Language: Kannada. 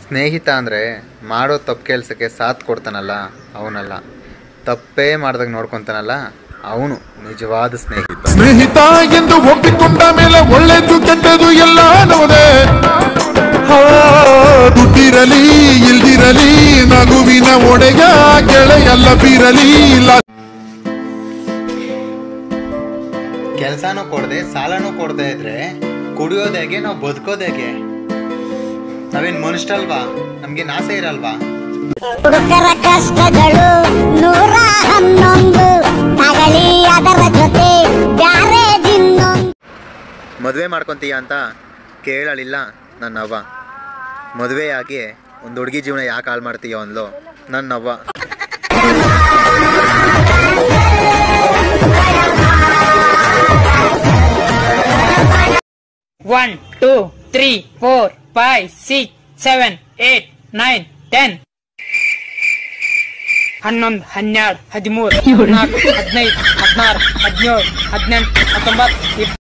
ಸ್ನೇಹಿತ ಅಂದರೆ ಮಾಡೋ ತಪ್ಪು ಕೆಲಸಕ್ಕೆ ಸಾಥ್ ಕೊಡ್ತಾನಲ್ಲ ಅವನಲ್ಲ, ತಪ್ಪೇ ಮಾಡ್ದಾಗ ನೋಡ್ಕೊತಾನಲ್ಲ ಅವನು ನಿಜವಾದ ಸ್ನೇಹಿತ. ಸ್ನೇಹಿತ ಎಂದು ಒಪ್ಪಿಕೊಂಡ ಮೇಲೆ ಒಳ್ಳೆದು ಕೆಟ್ಟದು ಎಲ್ಲ ನಮ್ಮದೇ. ದುಡ್ಡಿರಲಿ ಇಲ್ದಿರಲಿ ನಗುವಿನ ಒಡೆಯ ಗೆಳೆಯಲ್ಲ ಬೀರಲಿ. ಕೆಲಸನೂ ಕೊಡದೆ ಸಾಲನೂ ಕೊಡದೆ ಇದ್ರೆ ಕುಡಿಯೋದೇಗೆ, ನಾವು ಬದುಕೋದೇಗೆ? ನಾವೇನ್ ಮನುಷ್ಯರಲ್ವಾ? ನಮ್ಗೆ ಆಸೆ ಇರಲ್ವಾ? ಹುಡುಗರ ಕಷ್ಟಗಳು 111 ತಗಲಿ ಅದರ ಜೊತೆ ಬ್ಯಾರೆ ದಿನ್ನೊಂದು. ಮದುವೆ ಮಾಡ್ಕೊಂತೀಯ ಅಂತ ಕೇಳಲಿಲ್ಲ ನನ್ನವ್ವ. ಮದುವೆಯಾಗಿ ಒಂದು ಹುಡುಗಿ ಜೀವನ ಯಾಕೆ ಹಾಳು ಮಾಡ್ತೀಯೋ ಅಂದ್ಲು ನನ್ನವ್ವ. One, 2, 3, 4, 5, 6, 7, 8, 9, 10. 11, 12, 13, 14, 15, 16, 17, 18, 19, 20.